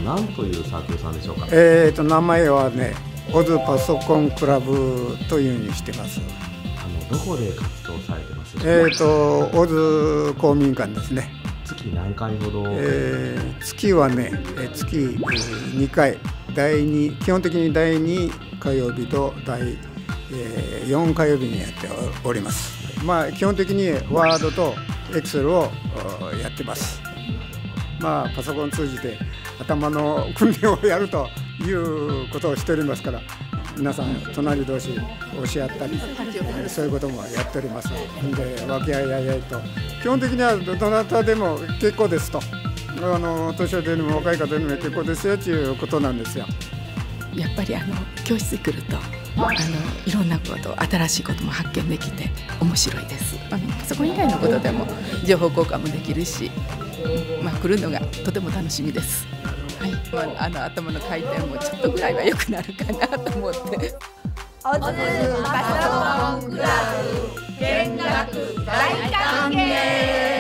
何というサークルさんでしょうか？ 名前はね、オズパソコンクラブというふうにしてます。 どこで活動されてますでしょうか？ オズ公民館ですね。 月何回ほど？ 月はね、月2回、基本的に第2火曜日と第4火曜日にやっております。まあ基本的にワードとエクセルをやってます。まあパソコン通じて頭の訓練をやるということをしておりますから、皆さん隣同士教し合ったり、そういうこともやっております。で、和気あいあいあいと、基本的にはどなたでも結構ですと、年寄りでも若い方でも結構ですよということなんですよ。 やっぱり教室に来るといろんなこと、新しいことも発見できて面白いです。パソコン以外のことでも情報交換もできるし、来るのがとても楽しみです。はい、頭の回転もちょっとぐらいは良くなるかなと思って。 オズパソコンクラブ見学大歓迎。